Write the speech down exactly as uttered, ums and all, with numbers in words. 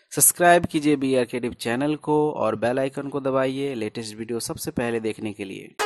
Subscribe कीजिए B आर के टिप channel को और बेल आइकन को दबाइए लेटेस्ट वीडियो सबसे पहले देखने के लिए।